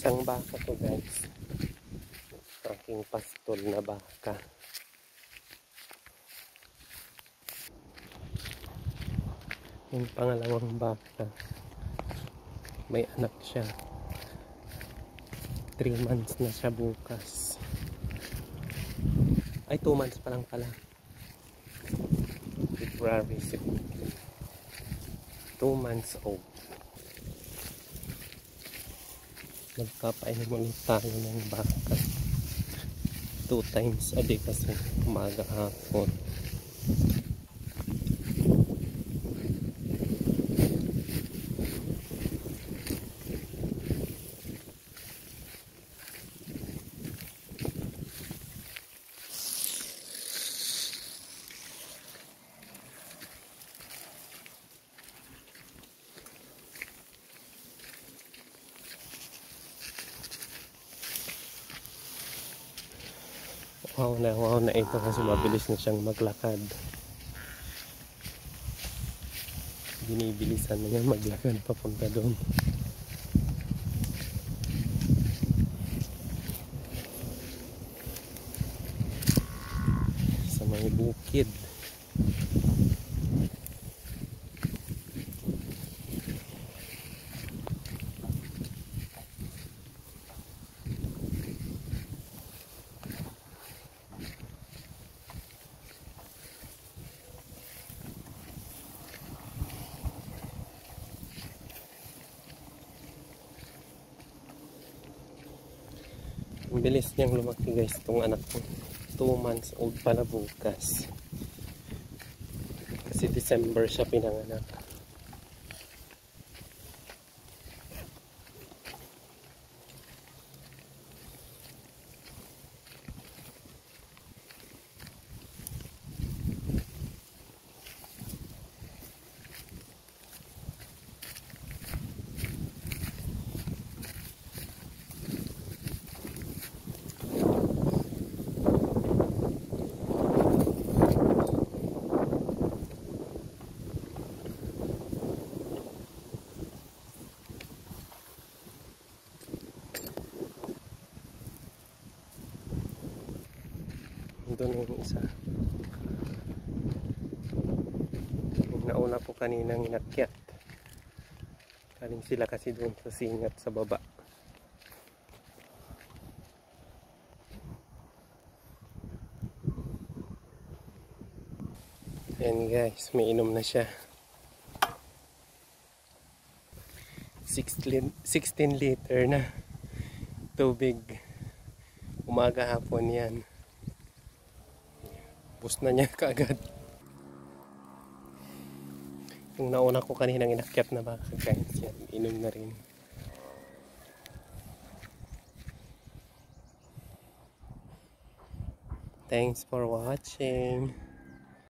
Isang baka to guys. Aking pastol na baka. Yung pangalawang baka. May anak siya. 3 months na siya bukas. Ay 2 months pa lang pala. February 2 months old. Magpapainom ulit tayo ng baka 2 times a day kasi umaga hapon. Wow na ito kasi mabilis na siyang maglakad. Binibilisan na niya maglakad papunta doon. Sa may bukid. Ang bilis niyang lumaki guys itong anak ko. 2 months old pala bukas. Kasi December siya pinanganak. Doon yung isa. Yung nauna po kaninang inakyat. Kaling sila kasi doon sa singat sa baba. Ayan guys, may inom na siya. 16 liter na tubig. Umaga hapon yan. Bus na niya kaagad. Yung nauna ko kaninang inakyat na baka guys, yan, inom na rin. Thanks for watching.